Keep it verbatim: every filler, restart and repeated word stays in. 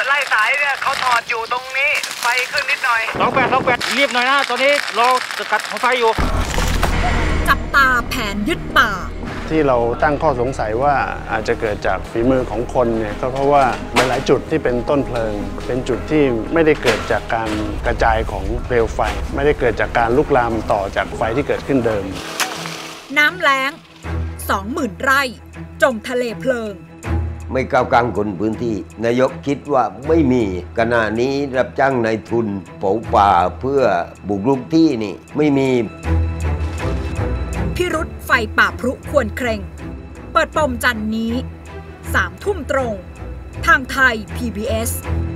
ไล่สายเนี่ยเขาถอดอยู่ตรงนี้ไฟขึ้นนิดหน่อยสองแปดสองแปดรีบหน่อยนะตอนนี้เราสกัดของไฟอยู่จับตาแผนยึดป่าที่เราตั้งข้อสงสัยว่าอาจจะเกิดจากฝีมือของคนเนี่ยก็เพราะว่าหลายๆจุดที่เป็นต้นเพลิงเป็นจุดที่ไม่ได้เกิดจากการกระจายของเปลวไฟไม่ได้เกิดจากการลุกลามต่อจากไฟที่เกิดขึ้นเดิมน้ำแล้ง สองหมื่น ไร่จมทะเลเพลิงไม่ก้าวกลางคนพื้นที่นายกคิดว่าไม่มีขณะนี้รับจ้างนายทุนเผาป่าเพื่อบุกรุกที่นี่ไม่มีพิรุธไฟป่าพรุควรเคร่งเปิดปมจันนี้สามทุ่มตรงทางไทย พี บี เอส